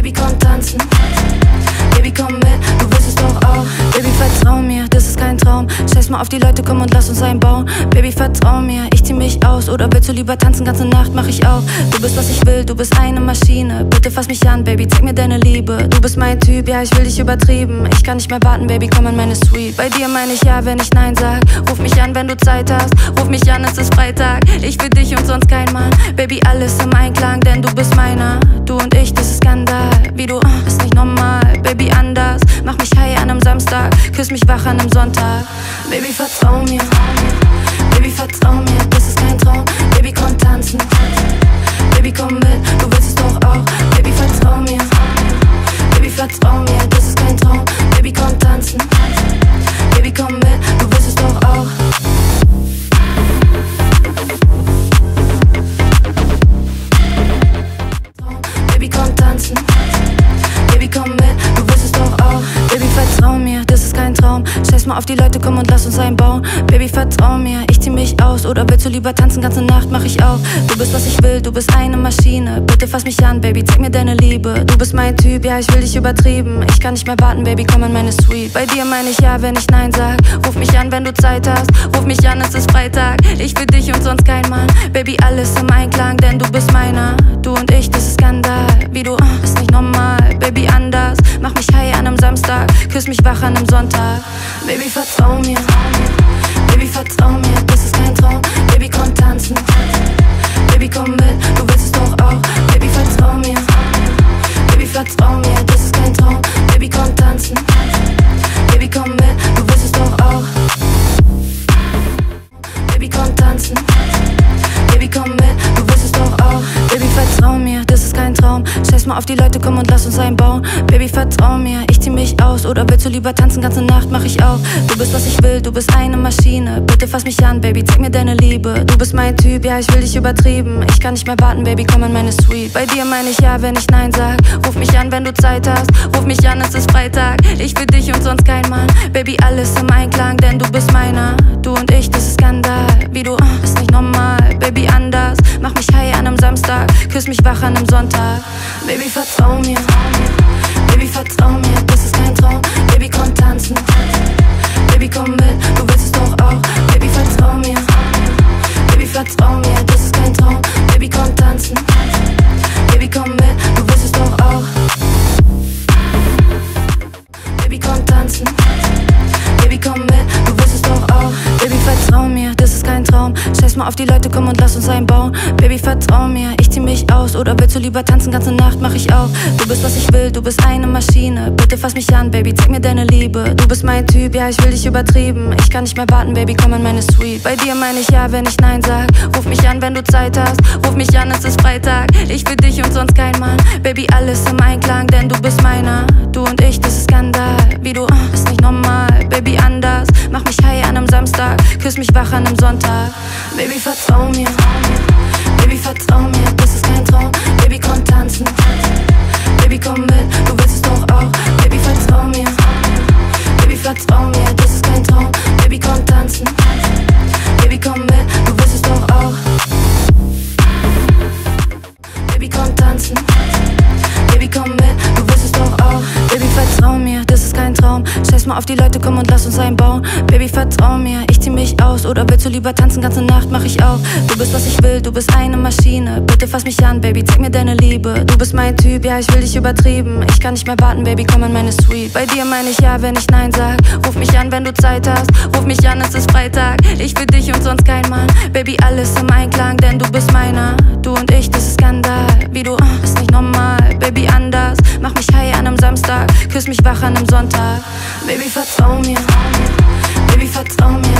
Baby, komm tanzen. Baby, komm mit, du willst es doch auch. Baby, vertrau mir, das ist kein Traum. Scheiß mal auf die Leute, komm und lass uns einbauen. Baby, vertrau mir, ich zieh mich aus. Oder willst du lieber tanzen, ganze Nacht mach ich auch. Du bist, was ich will, du bist eine Maschine. Bitte fass mich an, Baby, zeig mir deine Liebe. Du bist mein Typ, ja, ich will dich übertrieben. Ich kann nicht mehr warten, Baby, komm in meine Suite. Bei dir meine ich ja, wenn ich Nein sag. Ruf mich an, wenn du Zeit hast. Ruf mich an, es ist Freitag. Ich für dich und sonst kein Mann. Baby, alles im Einklang, denn du bist meiner. Du und ich, das ist Skandal. Wie du, ist nicht normal. Baby, anders. Mach mich high an einem Samstag. Küss mich wach an einem Sonntag. Baby, vertrau mir. Baby, vertrau mir, das ist kein Traum. Baby, komm tanzen. Baby, komm mit, du willst es doch auch. Baby, vertrau mir. Baby, vertrau mir, das ist kein Traum. Baby, komm tanzen. Baby, komm mit, du willst es doch auch. Baby, komm tanzen. Baby, komm mit, du willst es doch auch. Baby, vertrau mir, das ist kein Traum. Scheiß mal auf die Leute, komm und lass uns einbauen. Baby, vertrau mir, ich zieh mich aus. Oder willst du lieber tanzen, ganze Nacht mach ich auch. Du bist, was ich will, du bist eine Maschine. Bitte fass mich an, Baby, zeig mir deine Liebe. Du bist mein Typ, ja, ich will dich übertrieben. Ich kann nicht mehr warten, Baby, komm in meine Suite. Bei dir meine ich ja, wenn ich Nein sag. Ruf mich an, wenn du Zeit hast. Ruf mich an, es ist Freitag. Ich für dich und sonst kein Mann. Baby, alles im Einklang, denn du bist meiner. Du und ich, das ist Skandal. Wie du, ist nicht normal. Baby, anders. Mach mich high an einem Samstag. Küss mich wach an einem Sonntag. Baby, vertrau mir. Baby, vertrau mir, das ist kein Traum. Baby, komm tanzen. Baby, komm mit, du willst es doch auch. Baby, vertrau mir. Baby, vertrau mir, das ist kein Traum. Baby, komm tanzen. Baby, komm mit, du willst es doch auch. Baby, komm tanzen. Baby, komm mit, du willst es doch auch. Baby, vertrau mir, das ist kein Traum. Scheiß mal auf die Leute, komm und lass uns einbauen. Baby, vertrau mir, ich zieh mich aus. Oder willst du lieber tanzen, ganze Nacht mach ich auch. Du bist, was ich will, du bist eine Maschine. Bitte fass mich an, Baby, zeig mir deine Liebe. Du bist mein Typ, ja, ich will dich übertrieben. Ich kann nicht mehr warten, Baby, komm in meine Suite. Bei dir meine ich ja, wenn ich Nein sag. Ruf mich an, wenn du Zeit hast. Ruf mich an, es ist Freitag. Ich für dich und sonst kein Mann. Baby, alles im Einklang, denn du bist meiner. Du und ich, das ist Skandal. Wie du, ist nicht normal. Baby, anders. Mach mich high an einem Samstag. Küss mich wach an einem Sonntag. Baby, vertrau mir. Baby, vertrau mir, das ist kein Traum. Baby, komm tanzen. Baby, komm mit, du willst es doch auch. Baby, vertrau mir. Baby, vertrau mir, das ist kein Traum. Baby, komm tanzen. Baby, komm mit, du willst es doch auch. Baby, komm tanzen. Baby, komm mit, du willst es doch auch. Baby, vertrau mir, das ist kein Traum. Scheiß mal auf die Leute, komm und lass uns einbauen. Baby, vertrau mir, ich zieh mich aus. Oder willst du lieber tanzen, ganze Nacht mach ich auch. Du bist, was ich will, du bist eine Maschine. Bitte fass mich an, Baby, zeig mir deine Liebe. Du bist mein Typ, ja, ich will dich übertrieben. Ich kann nicht mehr warten, Baby, komm in meine Suite. Bei dir meine ich ja, wenn ich Nein sag. Ruf mich an, wenn du Zeit hast. Ruf mich an, es ist Freitag. Ich für dich und sonst kein Mann. Baby, alles im Einklang, denn du bist meiner. Du und ich, das ist Skandal. Wie du, ist nicht normal. Baby, anders. Mach mich high an einem Samstag. Küss mich wach an einem Sonntag. Baby, vertrau mir. Baby, vertrau mir, das ist kein Traum. Baby, komm tanzen. Baby, komm mit, du willst es doch auch. Baby, vertrau mir. Baby, vertrau mir, das ist kein Traum. Baby, komm tanzen. Baby, komm mit, du willst es doch auch. Baby, komm tanzen. Baby, komm mit, du willst es doch auch. Baby, vertrau mir, das ist kein Traum. Scheiß mal auf die Leute, komm und lass uns einbauen. Baby, vertrau mir, ich zieh mich aus. Oder willst du lieber tanzen, ganze Nacht mach ich auch. Du bist, was ich will, du bist eine Maschine. Bitte fass mich an, Baby, zeig mir deine Liebe. Du bist mein Typ, ja, ich will dich übertrieben. Ich kann nicht mehr warten, Baby, komm in meine Suite. Bei dir meine ich ja, wenn ich Nein sag. Ruf mich an, wenn du Zeit hast. Ruf mich an, es ist Freitag. Ich für dich und sonst kein Mann. Baby, alles im Einklang, denn du bist meiner. Du und ich, das ist Skandal. Wie du, ist nicht normal. Baby, anders. Mach mich high an einem Samstag. Küss mich wach an einem Sonntag. Baby, vertrau mir. Baby, vertrau mir,